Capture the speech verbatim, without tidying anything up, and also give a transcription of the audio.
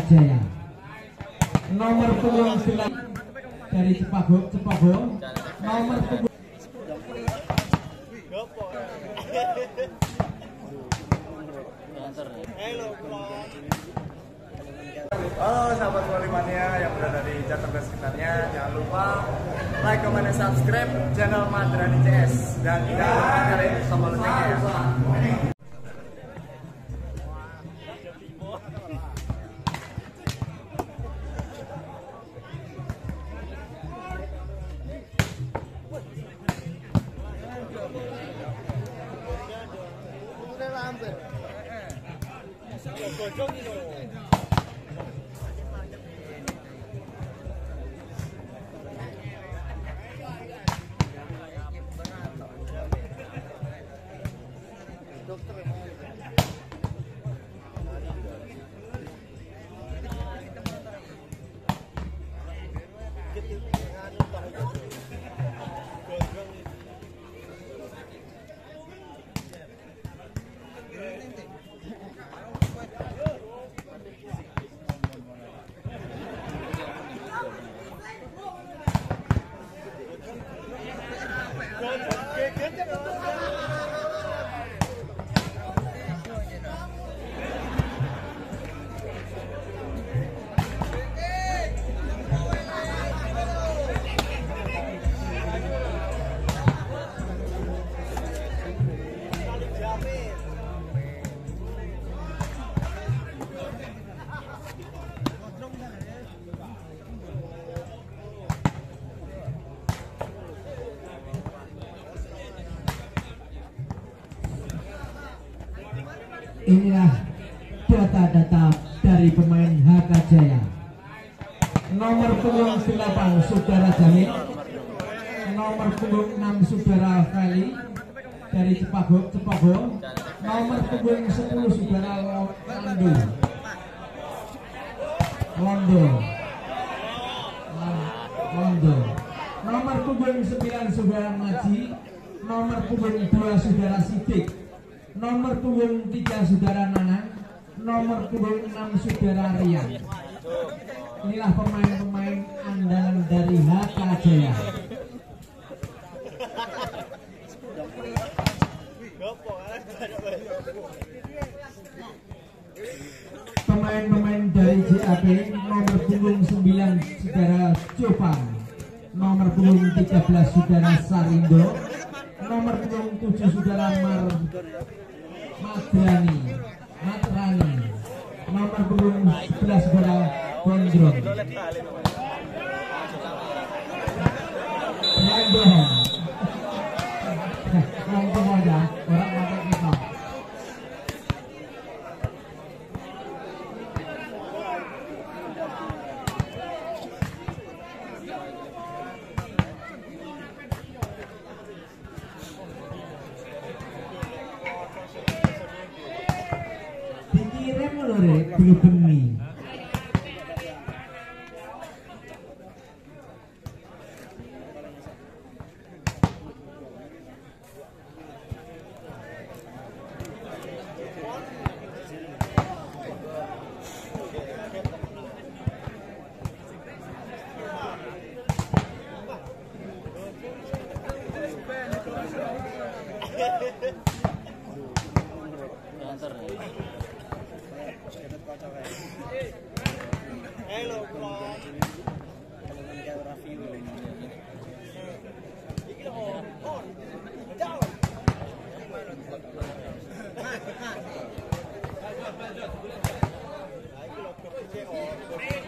Jaya. Nomor punggung delapan dari Cepago, Cepago. Nomor punggung Halo sahabat Volley-mania yang berada di Jakarta dan sekitarnya, jangan lupa like, comment, dan subscribe channel Madrani C S dan jangan lupa nyalain tombol loncengnya. Inilah data-data dari pemain H K Jaya. Nomor punggung delapan Saudara Jamil. Nomor punggung enam Saudara Feli dari Cepago, Cepago. Nomor punggung sepuluh Saudara Londo. Londo. Londo. Nomor punggung sembilan Saudara Maji. Nomor punggung dua Saudara Sidik. Nomor punggung tiga Saudara Nanang. Nomor punggung enam Saudara Rian. Inilah pemain-pemain andalan dari H K Jaya. Pemain-pemain dari J A P. Nomor punggung sembilan Saudara Jovan. Nomor punggung tiga belas Saudara Sarindo. Nomor punggung tujuh Saudara Mar Madrani Matrani. Nomor punggung sebelas Saudara Gondrong. Gondrong. Langsung aja orang mata kita. Dikirim lho rek, belum beni. Hello, Hello.